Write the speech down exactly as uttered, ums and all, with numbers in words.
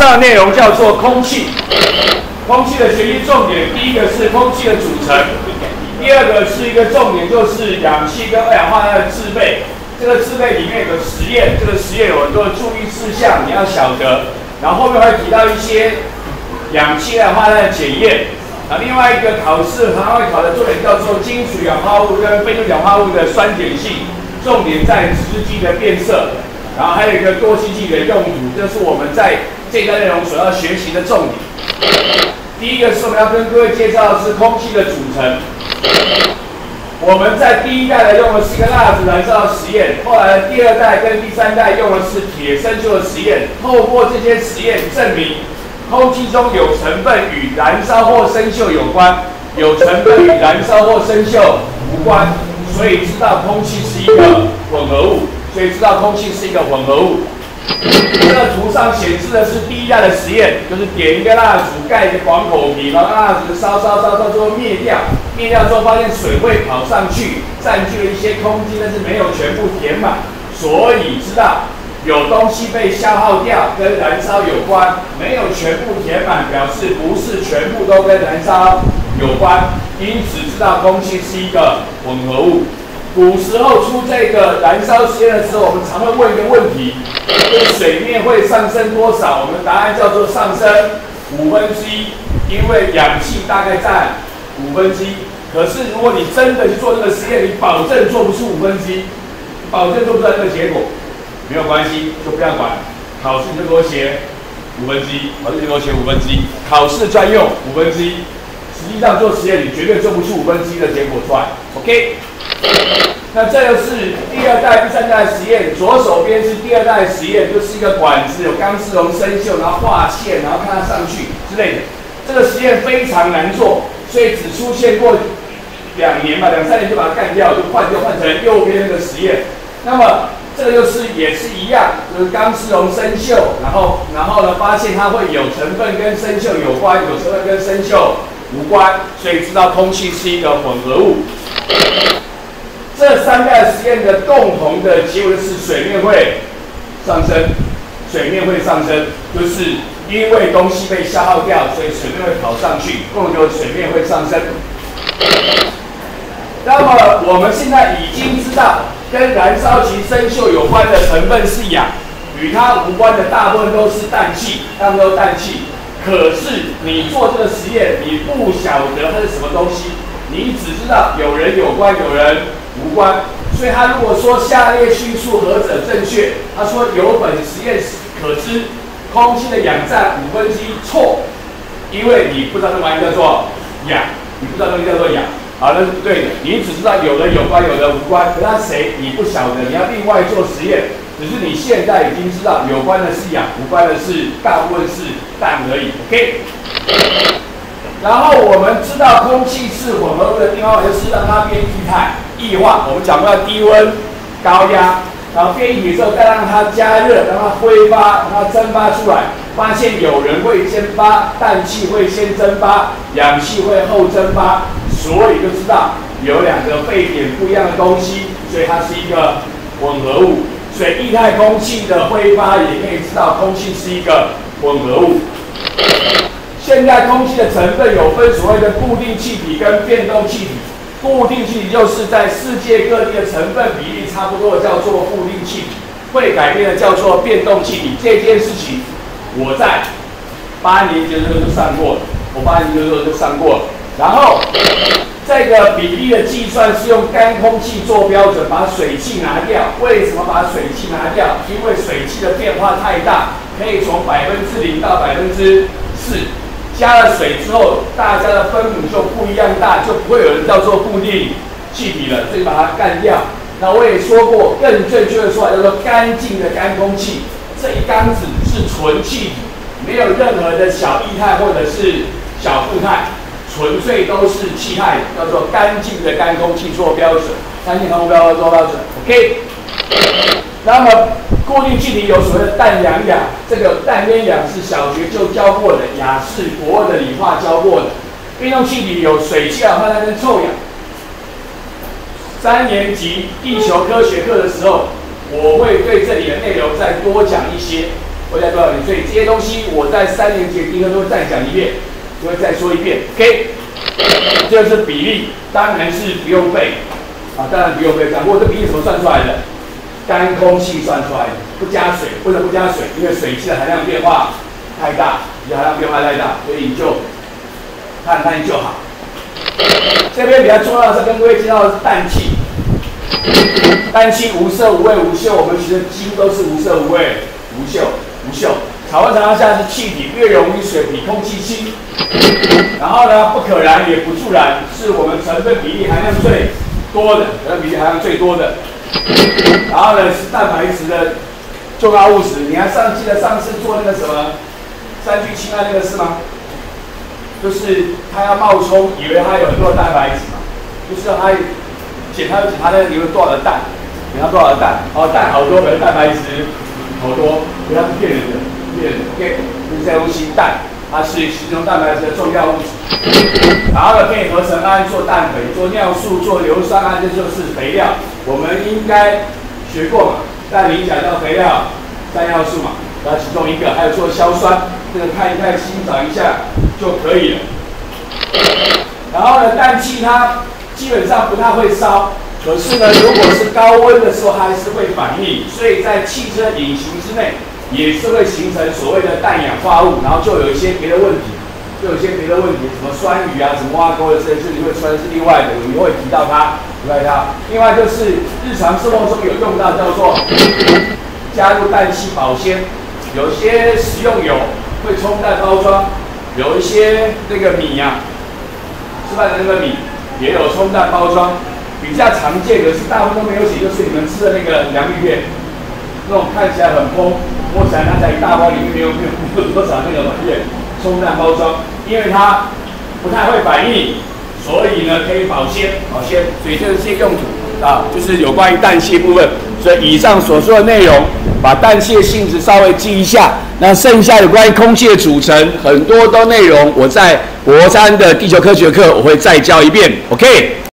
上的内容叫做空气。空气的学习重点，第一个是空气的组成，第二个是一个重点，就是氧气跟二氧化碳的制备。这个制备里面有个实验，这个实验有很多的注意事项，你要晓得。然后后面会提到一些氧气、二氧化碳的检验。那另外一个考试常常会考的重点叫做金属氧化物跟非金属氧化物的酸碱性，重点在实际的变色。然后还有一个多氢气的用途，这是我们在这一段内容所要学习的重点。第一个是我们要跟各位介绍的是空气的组成。我们在第一代呢用的是一个蜡烛燃烧的实验，后来第二代跟第三代用的是铁生锈的实验。透过这些实验证明，空气中有成分与燃烧或生锈有关，有成分与燃烧或生锈无关，所以知道空气是一个混合物。所以知道空气是一个混合物。这个图上显示的是第一代的实验，就是点一个蜡烛，盖一个广口瓶，然后蜡烛烧烧烧烧之后灭掉，灭掉之后发现水会跑上去，占据了一些空间，但是没有全部填满，所以知道有东西被消耗掉跟燃烧有关，没有全部填满，表示不是全部都跟燃烧有关，因此知道空气是一个混合物。古时候出这个燃烧实验的时候，我们常会问一个问题，就是水面会上升多少？我们的答案叫做上升五分之一，因为氧气大概占五分之一。可是如果你真的去做这个实验，你保证做不出五分之一，保证做不出来这个结果，没有关系，就不要管。考试你就给我写五分之一，考试就给我写五分之一，考试专用五分之一。实际上做实验，你绝对做不出五分之一的结果出来。OK。那这个是第二代、第三代的实验，左手边是第二代的实验，就是一个管子有钢丝绒生锈，然后画线，然后看它上去之类的。这个实验非常难做，所以只出现过两年吧，两三年就把它干掉，就换就换成右边那个实验。那么这个就是也是一样，就是钢丝绒生锈，然后然后呢发现它会有成分跟生锈有关，有成分跟生锈无关，所以知道空气是一个混合物。这三代实验的共同的结果是水面会上升，水面会上升，就是因为东西被消耗掉，所以水面会跑上去，共同就是水面会上升。那么我们现在已经知道，跟燃烧及生锈有关的成分是氧，与它无关的大部分都是氮气，大部分都是氮气。可是你做这个实验，你不晓得它是什么东西，你只知道有人有关，有人无关。所以他如果说下列叙述何者正确，他说由本实验可知，空气的氧占五分之一，错，因为你不知道这玩意叫做氧，你不知道东西叫做氧，好，那是不对的。你只知道有人有关，有人无关，可他谁你不晓得，你要另外做实验。只是你现在已经知道有关的是氧，无关的是大部分是氮而已 ，OK。然后我们知道空气是混合物的地方，就是让它变液态、液化。我们讲过要低温、高压，然后变液体之后再让它加热，让它挥发，让它蒸发出来。发现有人会先发，氮气会先蒸发，氧气会后蒸发，所以就知道有两个沸点不一样的东西，所以它是一个混合物。所以液态空气的挥发也可以知道空气是一个混合物。现在空气的成分有分所谓的固定气体跟变动气体。固定气体就是在世界各地的成分比例差不多的叫做固定气体，会改变的叫做变动气体。这件事情我在八年级的时候就上过了，我八年级的时候就上过了。然后这个比例的计算是用干空气做标准，把水汽拿掉。为什么把水汽拿掉？因为水汽的变化太大，可以从百分之零到百分之四。加了水之后，大家的分母就不一样大，就不会有人叫做固定气体了，所以把它干掉。那我也说过，更正确的说法叫做干净的干空气。这一缸子是纯气体，没有任何的小液态或者是小固态。纯粹都是气态，叫做干净的干空气做标准，干净干空标做标准 ，OK。那么固定气体有所谓的氮氧氧，这个氮跟氧是小学就教过的，雅士国二的理化教过的。变动气体有水汽、二氧化碳跟臭氧。三年级地球科学课的时候，我会对这里的内容再多讲一些。 会在多少年？所以这些东西我在三年级的第一课都会再讲一遍，就会再说一遍。OK， 这个是比例，当然是不用背啊，当然不用背。讲过这比例怎么算出来的？干空气算出来的，不加水。为什么不加水？因为水汽的含量变化太大，你含量变化太大，所以你就看看就好。这边比较重要的是跟各位介绍的是氮气。氮气无色无味无嗅，我们学的几乎都是无色无味无嗅无嗅。常温常压下是气体，越溶于水，比空气轻。然后呢，不可燃也不助燃，是我们成分比例含量最多的，成分比例含量最多的。然后呢，是蛋白质的重要物质。你还上记得上次做那个什么三聚氰胺那个是吗？就是它要冒充，以为它有很多的蛋白质嘛，就是让它检它检它那里有多少的氮，检它多少的氮，哦，氮好多，可是蛋白质好多，所以它是骗人的，骗人的。OK， 就是这东西氮，它是其中蛋白质的重要物质。然后呢，可以合成氨做氮肥，做尿素，做硫酸氨，这就是肥料。我们应该学过嘛，但你讲到肥料、三要素嘛，然后其中一个，还有做硝酸，这个看一看、欣赏一下就可以了。然后呢，氮气它基本上不太会烧，可是呢，如果是高温的时候，它还是会反应，所以在汽车引擎之内也是会形成所谓的氮氧化物，然后就有一些别的问题。就有些别的问题，什么酸雨啊，什么挖沟的这些事情会出来是另外的，我们会提到它，提到它。另外就是日常生活中有用到叫做加入氮气保鲜，有些食用油会冲淡包装，有一些那个米啊，吃饭的那个米也有冲淡包装。比较常见的是大部分都没有写，就是你们吃的那个洋芋片，那种看起来很丰，摸起来它在一大包里面没有没有没有多少那个玩意儿。冲淡包装，因为它不太会反应，所以呢可以保鲜，保鲜，所以这些用途啊，就是有关于氮气部分。所以以上所说的内容，把氮气的性质稍微记一下。那剩下有关于空气的组成，很多都内容我在国三的地球科学课我会再教一遍。OK。